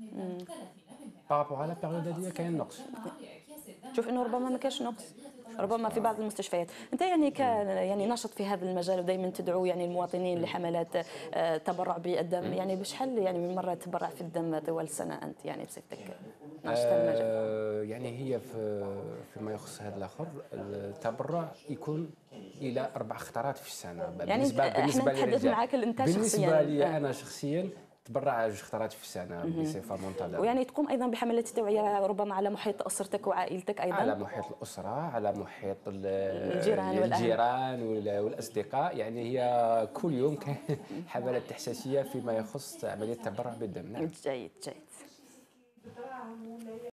إمم. بارابور على البيريود هذيا كاين نقص. تشوف إنه ربما ما كانش نقص، ربما في بعض المستشفيات. أنت يعني إمم. يعني نشط في هذا المجال ودايمًا تدعو يعني المواطنين إمم. لحملات تبرع بالدم، إمم. يعني بشحال يعني من مرة تبرع في الدم طوال السنة أنت يعني بصفتك ناشط في هذا المجال؟ يعني هي فيما يخص هذا الآخر، التبرع يكون إلى 4 خطرات في السنة يعني إحنا بالنسبة نتحدث للرجال. معاك أنت بالنسبة شخصيًا، لي أنا شخصيًا تبرع 2 خطرات في السنة اهم. بصفة منتظمة. ويعني تقوم أيضًا بحملات توعية ربما على محيط أسرتك وعائلتك على أيضًا، محيط الأسرة، على محيط الجيران والأهل. الجيران والأصدقاء، يعني هي كل يوم كاين حملات تحسيسية فيما يخص عملية التبرع بالدم، نعم. جيد، جيد.